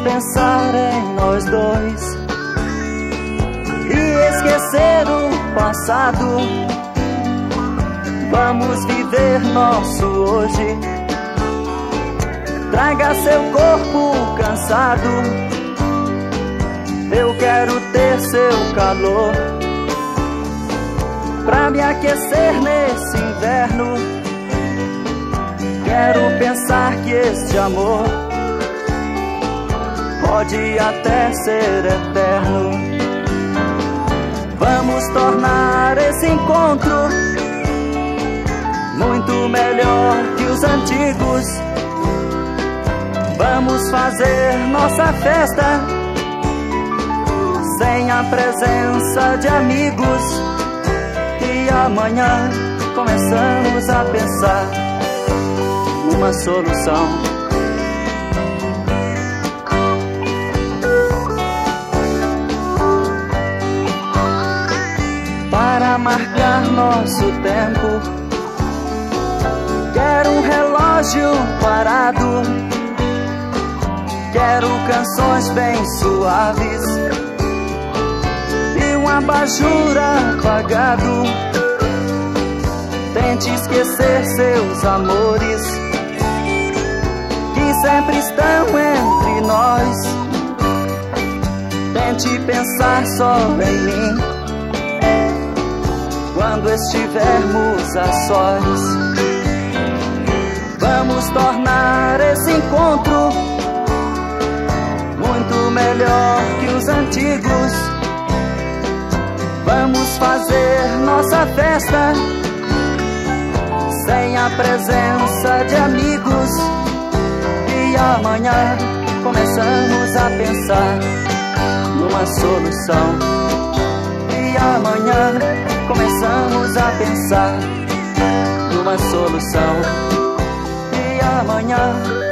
pensar em nós dois e esquecer o passado. Vamos viver nosso hoje. Traga seu corpo cansado, eu quero ter seu calor pra me aquecer nesse inverno. Quero pensar que este amor pode até ser eterno. Vamos tornar esse encontro muito melhor que os antigos. Vamos fazer nossa festa sem a presença de amigos. E amanhã começamos a pensar numa solução. Para marcar nosso tempo, quero um relógio parado, quero canções bem suaves e um abajur apagado. Tente esquecer seus amores que sempre estão entre nós. Tente pensar só em mim quando estivermos a sós. Vamos tornar esse encontro muito melhor que os antigos. Vamos fazer nossa festa sem a presença de amigos. E amanhã começamos a pensar numa solução. E amanhã começamos a pensar numa solução. E amanhã